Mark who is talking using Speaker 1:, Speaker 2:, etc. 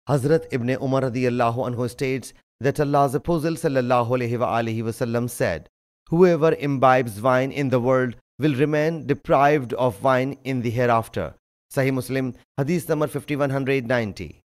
Speaker 1: Hazrat Ibn Umar radiyallahu anhu states that Allah's Apostle sallallahu alaihi wasallam said, "Whoever imbibes wine in the world will remain deprived of wine in the hereafter." Sahih Muslim Hadees number 5190.